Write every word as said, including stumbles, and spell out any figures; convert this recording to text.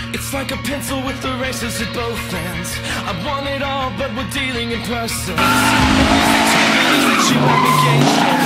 It's like a pencil with erasers at both ends. I want it all, but we're dealing in persons. And is it two years that you have engaged in?